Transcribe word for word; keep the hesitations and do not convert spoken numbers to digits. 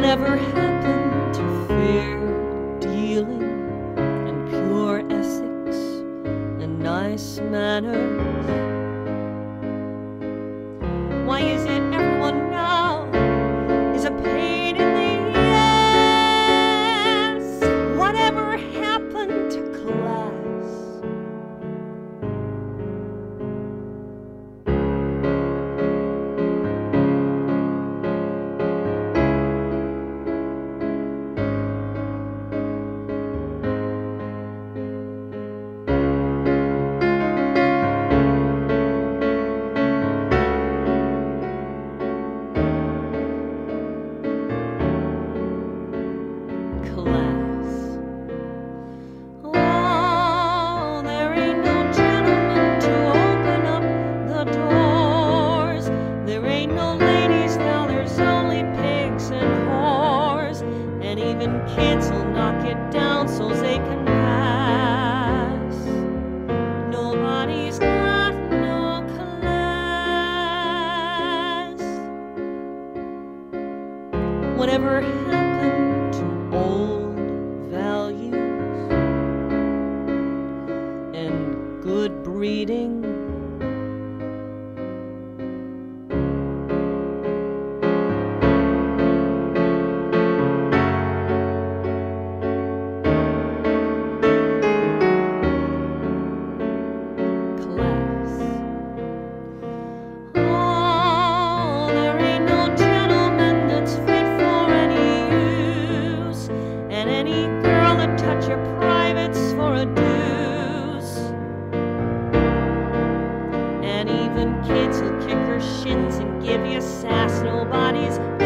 Whatever happened to fair dealing and pure ethics and nice manners? Why is it everyone now is a pain in the ass? Whatever happened to class? Kids will knock it down so they can pass. Nobody's got no class. Whatever happened to old values and good breeding? Kids will kick her shins and give you sass. Nobody's